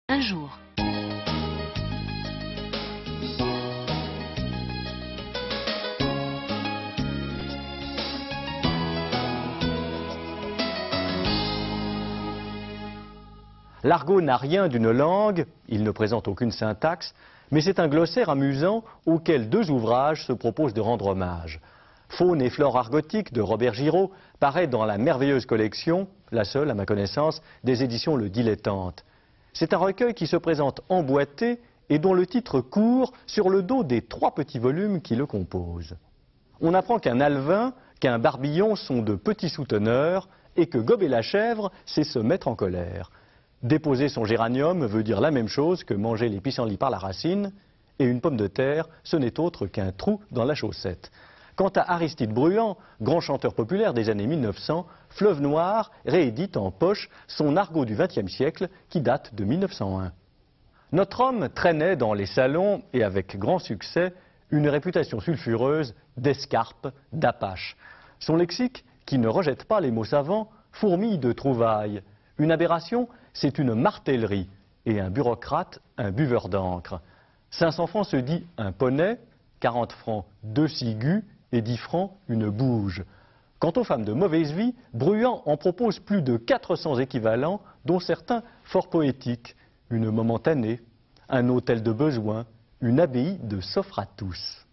Un jour. L'argot n'a rien d'une langue, il ne présente aucune syntaxe, mais c'est un glossaire amusant auquel deux ouvrages se proposent de rendre hommage. Faune et flore argotique de Robert Giraud paraît dans la merveilleuse collection, la seule à ma connaissance, des éditions Le Dilettante. C'est un recueil qui se présente emboîté et dont le titre court sur le dos des 3 petits volumes qui le composent. On apprend qu'un alevin, qu'un barbillon sont de petits souteneurs et que gober la chèvre, c'est se mettre en colère. Déposer son géranium veut dire la même chose que manger les pissenlits par la racine, et une pomme de terre, ce n'est autre qu'un trou dans la chaussette. Quant à Aristide Bruant, grand chanteur populaire des années 1900, Fleuve Noir réédite en poche son argot du XXe siècle qui date de 1901. Notre homme traînait dans les salons, et avec grand succès, une réputation sulfureuse d'escarpe, d'apache. Son lexique, qui ne rejette pas les mots savants, fourmille de trouvailles. Une aberration, c'est une martellerie, et un bureaucrate, un buveur d'encre. 500 francs se dit un poney, 40 francs 2 cigus, et 10 francs une bouge. Quant aux femmes de mauvaise vie, Bruant en propose plus de 400 équivalents, dont certains fort poétiques. Une momentanée, un hôtel de besoin, une abbaye de s'offre à tous.